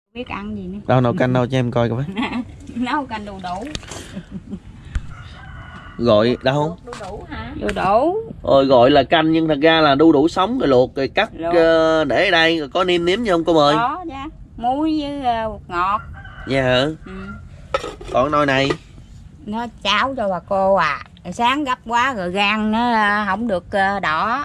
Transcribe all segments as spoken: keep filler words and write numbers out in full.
Biết ăn gì nữa. Đâu nấu canh đâu cho em coi coi. Nấu canh đu đủ. Gọi đâu? Đu đủ hả? Đu đủ. Ôi gọi là canh nhưng thật ra là đu đủ sống rồi luộc rồi cắt uh, để ở đây rồi có nêm nếm như không cô mời? Có nha. Muối với uh, bột ngọt. Dạ hả? Ừ. Còn nồi này? Nó cháo cho bà cô à. Sáng gấp quá rồi gan nó uh, không được uh, đỏ.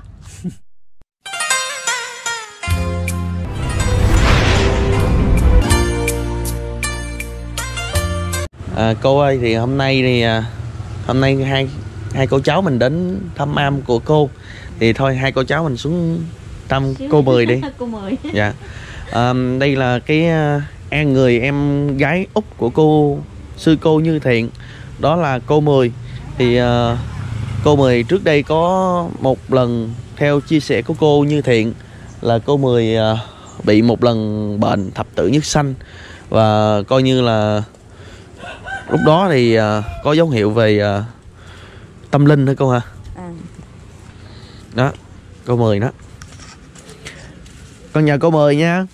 À, cô ơi thì hôm nay thì hôm nay hai hai cô cháu mình đến thăm am của cô thì thôi hai cô cháu mình xuống thăm cô Mười đi. Cô Mười. Dạ. À, đây là cái an người em gái út của cô sư cô Như Thiện, đó là cô Mười. Thì uh, cô Mười trước đây có một lần theo chia sẻ của cô Như Thiện là cô Mười uh, bị một lần bệnh thập tử nhất sanh và coi như là lúc đó thì uh, có dấu hiệu về uh, tâm linh thôi cô hả? À. Đó, cô Mười đó. Con nhờ cô Mười nha.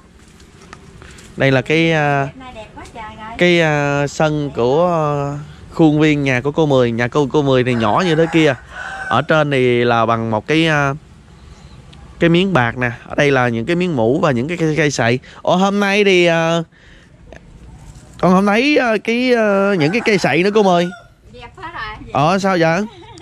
Đây là cái uh, cái uh, sân của uh, khuôn viên nhà của cô Mười. Nhà cô cô Mười thì nhỏ như thế kia. Ở trên thì là bằng một cái uh, cái miếng bạc nè. Ở đây là những cái miếng mũ và những cái cây, cây sậy. Ồ hôm nay thì uh, con không thấy uh, cái uh, những cái cây sậy nữa cô Mười. Dẹp hết rồi. Ờ sao vậy?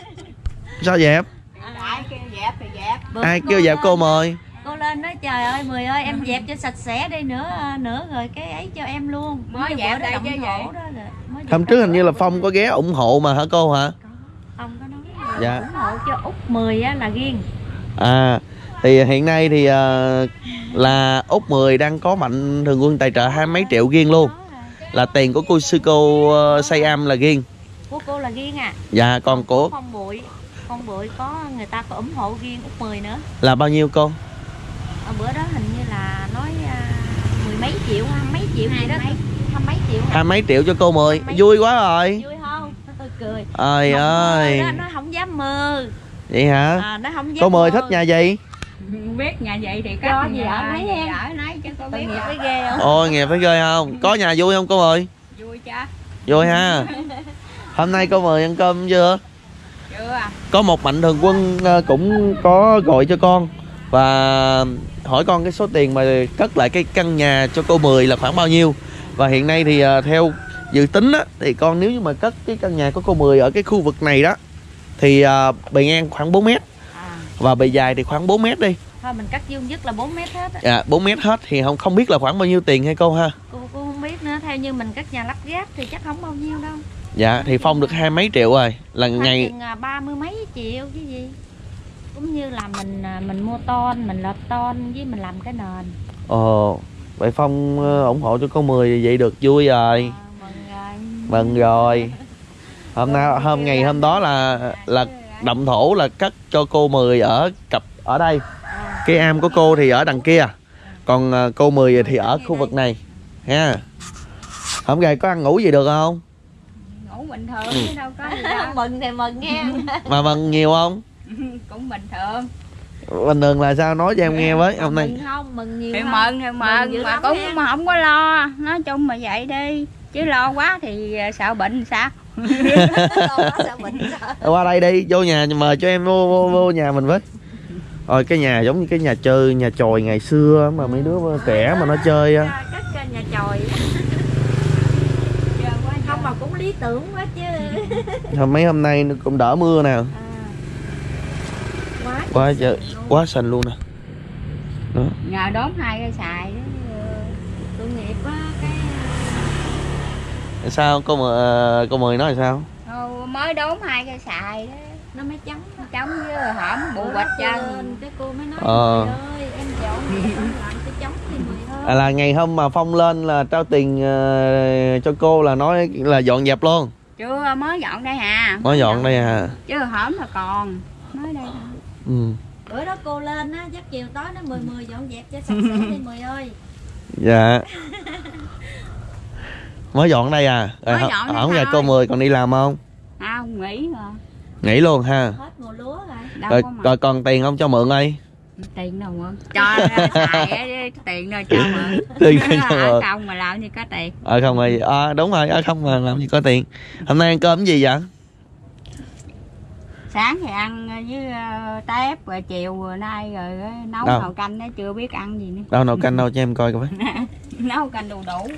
Sao dẹp? Ai kêu dẹp thì dẹp. Ai kêu dẹp cô Mười? Cô lên nói trời ơi Mười ơi em dẹp cho sạch sẽ đi nữa nữa rồi cái ấy cho em luôn. Mới dẹp đây chứ vậy. Hôm trước hình như là Phong có ghé ủng hộ mà hả cô hả? Phong có nói dạ. ủng hộ cho Út Mười á là riêng. À thì hiện nay thì uh, là Út Mười đang có mạnh thường quân tài trợ hai mấy triệu riêng luôn. Là tiền của cô sư cô uh, xây am là riêng. Của cô là riêng à? Dạ còn của Phong Bụi. Phong Bụi có người ta có ủng hộ riêng Út Mười nữa. Là bao nhiêu cô? Ở bữa đó hình như là nói uh, mười mấy triệu hay mấy triệu gì đó. Hai mấy triệu. Hai mấy triệu cho cô Mười. Vui quá rồi. Vui không? Cười. Trời ơi. Đó, nó không dám mơ. Vậy hả? À, nó không dám cô Mười mơ. thích nhà gì? Biết nhà vậy thì có gì ở mấy em. Ở nấy chứ cô biết. Nghiệp thấy ghê không? Ôi nghiệp thấy ghê không? Có nhà vui không cô Mười? Vui chứ. Vui ha. Hôm nay cô Mười ăn cơm chưa? Chưa. Có một mạnh thường quân cũng có gọi cho con và hỏi con cái số tiền mà cất lại cái căn nhà cho cô Mười là khoảng bao nhiêu. Và hiện nay thì theo dự tính á, thì con nếu như mà cất cái căn nhà của cô Mười ở cái khu vực này đó thì bề ngang khoảng bốn mét à. Và bề dài thì khoảng bốn mét đi. Thôi mình cắt dung dứt là bốn mét hết á. Dạ bốn mét hết thì không không biết là khoảng bao nhiêu tiền hay cô ha? Cô, cô không biết nữa, theo như mình cất nhà lắp ghép thì chắc không bao nhiêu đâu. Dạ thì Phong được hai mấy triệu rồi là Phong ngày ba mươi mấy triệu chứ gì. Cũng như là mình mình mua ton, mình lợp ton với mình làm cái nền. Ồ, vậy Phong uh, ủng hộ cho cô Mười vậy được vui rồi. À, mừng rồi. Mừng rồi. Hôm nay hôm ngày hôm đó là là động thổ là cất cho cô Mười ở cặp ở đây. À. Cái am của cô thì ở đằng kia. Còn uh, cô Mười thì ở khu vực này ha. Hôm nay có ăn ngủ gì được không? Ngủ bình thường chứ đâu có gì đâu. Mừng thì mừng nghe. Mà mừng nhiều không? Cũng bình thường. Bình thường là sao nói cho em nghe với hôm nay. Mừng không, mừng nhiều thì không? Mừng thì mừng mà cũng em. Mà không có lo. Nói chung mà vậy đi. Chứ lo quá thì sợ bệnh sao? Lo quá sợ bệnh sao? Qua đây đi, vô nhà mời cho em vô, vô, vô nhà mình với. Rồi cái nhà giống như cái nhà chơi, nhà chòi ngày xưa mà mấy đứa trẻ mà nó chơi á. Cất nhà chòi. Không mà cũng lý tưởng quá chứ. Mấy hôm nay cũng đỡ mưa nè. À. Quá quá trời, quá xanh luôn nè. Đó. Nhờ đốn hai cây xài đó. Tội nghiệp quá cái. Sao cô Mười, cô Mười nói là sao? Ừ, mới đốn hai cây xài đó. Nó mới trống. Nó trống với hổm bù quạch chân. Cái cô mới nói ờ. Mười ơi em dọn em làm cái trống thì Mười thôi. À, là ngày hôm mà Phong lên là trao tiền uh, cho cô là nói là dọn dẹp luôn. Chưa, mới dọn đây hà. Mới dọn đây à. Chứ hổm là còn. Mới đây thôi. Ừ. Bữa đó cô lên á, chắc chiều tối nó Mười Mười dọn dẹp cho sạch sẽ đi Mười ơi. Dạ. Mới dọn đây à. Rồi dọn hổng ngày cô Mười còn đi làm không? À, nghỉ rồi. Nghỉ luôn ha. Hết mùa lúa rồi. Rồi, rồi còn tiền không cho mượn ơi? Tiền đâu mà cho ra xài á, tiền đâu cho mà. Tiền cho Ở mà. không mà làm gì có tiền. Ờ không rồi, à, đúng rồi, ở không mà làm gì có tiền. Hôm nay ăn cơm cái gì vậy? Sáng thì ăn với uh, tép, rồi chiều rồi nay rồi nấu Đâu? nồi canh đó, chưa biết ăn gì nữa. Đâu nấu canh đâu cho em coi coi. Nấu canh đu đủ.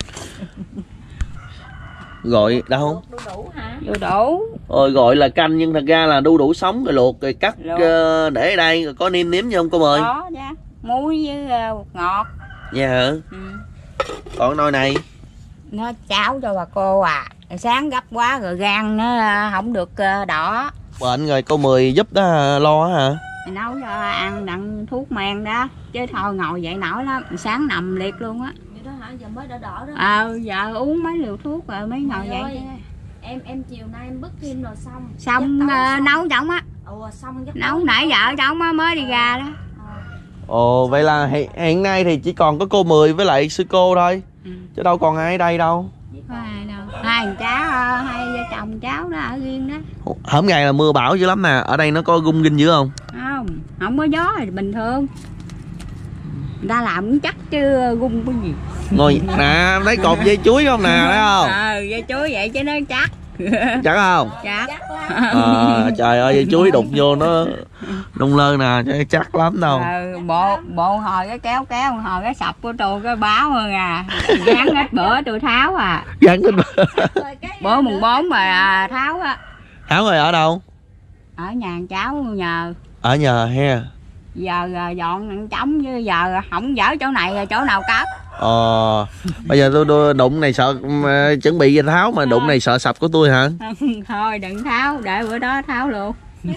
Gọi đâu? Đu đủ hả? Đu đủ. Ôi gọi là canh nhưng thật ra là đu đủ sống rồi luộc rồi cắt Luộc. uh, để ở đây rồi có nêm nếm như không cô mời? Có nha. Muối với uh, bột ngọt. Dạ hả? Ừ. Còn nồi này? Nó cháo cho bà cô à. Sáng gấp quá rồi gan nó uh, không được uh, đỏ. Bệnh rồi cô Mười giúp đó lo á hả? Thì nấu cho ăn đặng thuốc men đó. Chứ thôi ngồi dậy nổi lắm. Sáng nằm liệt luôn á. Vậy đó hả? Giờ mới đỡ đỡ đó. Ờ giờ uống mấy liều thuốc rồi mới ngồi Mày dậy. ơi, em em chiều nay em bứt phim rồi xong. Xong Dắt tối uh, nấu chồng á. Ồ xong dắt Nấu tối nãy xong. vợ chồng á mới đi ra đó. Ờ. Ồ vậy là hiện, hiện nay thì chỉ còn có cô Mười với lại sư cô thôi. Ừ. Chứ đâu còn ai ở đây đâu. Có ai đâu. Hai thằng cháu, ờ, hai vợ chồng cháu đó ở riêng đó. Hổm ngày là mưa bão dữ lắm nè. Ở đây nó có gung ginh dữ không? Không, không có gió thì bình thường. Người ta làm cũng chắc chứ gung cái gì. Ngồi nè, thấy cột dây chuối không nè, thấy không? Ờ, dây chuối vậy chứ nó chắc. Chắc không? Chắc. Chắc lắm. À, trời ơi dây chuối đụng vô nó nung lơ nè, chứ chắc lắm đâu. Ừ, bộ bộ hồi cái kéo kéo hồi cái sập của tôi cái báo hơn à. Gán hết bữa tôi tháo à. Gắn cái Rồi cái Bữa mùng bốn mà tháo á. Thảo rồi ở đâu? Ở nhà thằng cháu nhờ. Ở nhờ he. Giờ à, dọn trống chứ giờ không dở chỗ này rồi chỗ nào cất. Ờ, bây giờ tôi, tôi đụng này sợ mà, chuẩn bị tháo mà đụng này sợ sập của tôi hả? Thôi đừng tháo, để bữa đó tháo luôn.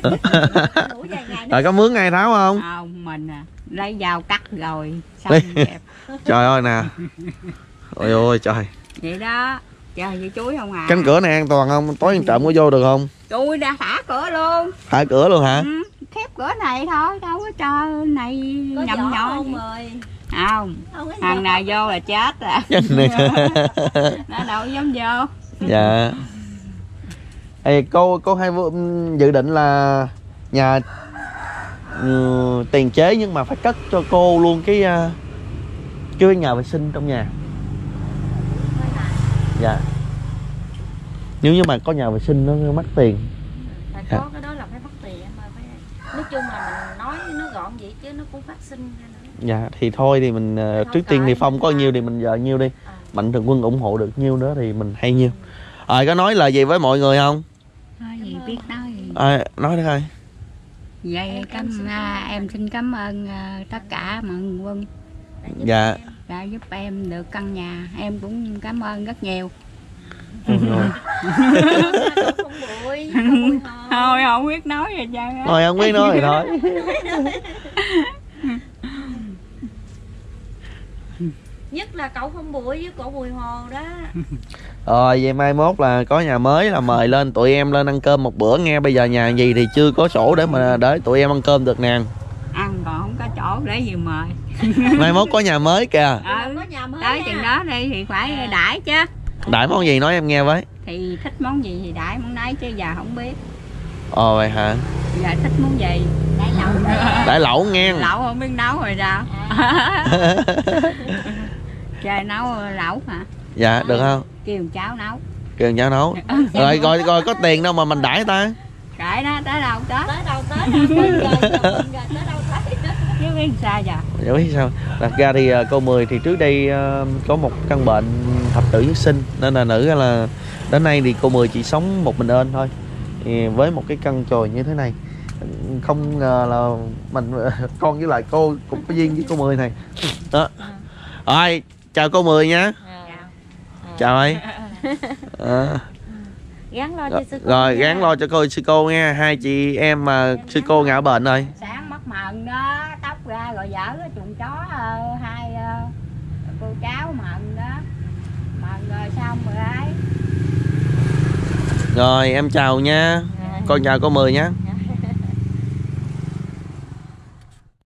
đủ vài ngày nữa. Rồi có mướn ai tháo không? Không, mình à, lấy dao cắt rồi xong Đi. đẹp. Trời ơi nè. Ôi ôi trời. Vậy đó, trời vậy chuối không à. Cánh cửa này an toàn không? Tối ăn trộm có vô được không? Tôi đã thả cửa luôn. Thả cửa luôn hả? Ừ, khép cửa này thôi, đâu có cho này Có nhầm giỏ nhỏ không gì. ơi? Không, Không có thằng giỏ. nào vô là chết à. Nó đâu dám vô. Dạ. Ê, cô cô hay vô- dự định là nhà ừ, tiền chế nhưng mà phải cất cho cô luôn cái uh, cái nhà vệ sinh trong nhà. Dạ. Nếu như mà có nhà vệ sinh nó mắc tiền. Phải có cái đó là phải bắt tiền em ơi, phải. Nói chung là mình nói nó gọn vậy chứ nó cũng phát sinh ra nữa. Dạ thì thôi thì mình uh, Không trước tiên thì cởi. Phong có nhiêu thì mình giờ nhiêu đi. À. Mạnh thường quân ủng hộ được nhiêu nữa thì mình hay nhiêu. Rồi có nói lời gì với mọi người không? Thôi gì biết nói gì. À, nói đi coi. Vậy Em- em cảm, xin à, lỗi. em xin cảm ơn à, tất cả mọi quân Đã giúp Dạ. em. đã giúp em được căn nhà. Em cũng cảm ơn rất nhiều. Rồi. Cậu không bụi, không bụi hò. Thôi không biết nói gì trơn á. Thôi không biết nói thì thôi. Nhất là cậu không bụi với cậu Bùi Hồ đó. Rồi vậy mai mốt là có nhà mới là mời lên tụi em lên ăn cơm một bữa nghe. Bây giờ nhà gì thì chưa có sổ để mà để tụi em ăn cơm được nè. Ăn còn không có chỗ để gì mời. Mai mốt có nhà mới kìa. Ờ, Có nhà mới tới nha. chừng đó đi thì phải đãi chứ. Đãi món gì nói em nghe với. Thì thích món gì thì đãi món đấy chứ giờ không biết. Ồ vậy hả? Giờ thích món gì? Đại lẩu nè. Đãi lẩu nghe. Lẩu không biết nấu rồi sao. À. Trời nấu lẩu hả? Dạ được không? Kêu cháu nấu. Kêu cháu nấu. Rồi coi coi có tiền đâu mà mình đãi ta. Kệ đó tới đâu tới. Tới đâu tới đâu quên rồi, giờ quên rồi, tới đâu tới. Chứ biết sao giờ. Dạ biết sao. Thật ra thì ờ, cô Mười thì trước đây ờ, có một căn bệnh thập tử nhất sinh nên là nữ là đến nay thì cô Mười chỉ sống một mình ơn thôi. Thì với một cái căn chòi như thế này không ngờ là mình con với lại cô cũng có duyên với cô Mười này đó. Rồi chào cô Mười nha. Chào ấy. À, Gắn lo cho sư cô rồi nha. gắng lo cho cô sư cô nha. Hai chị em mà sư cô ngã bệnh rồi. Sáng mất mần đó, tóc ra rồi vợ cái chuồng chó ờ, hai ờ, cô cháu mần đó. Mần rồi xong rồi ấy. Rồi em chào nha. Rồi. Con chào cô Mười nhé. Dạ.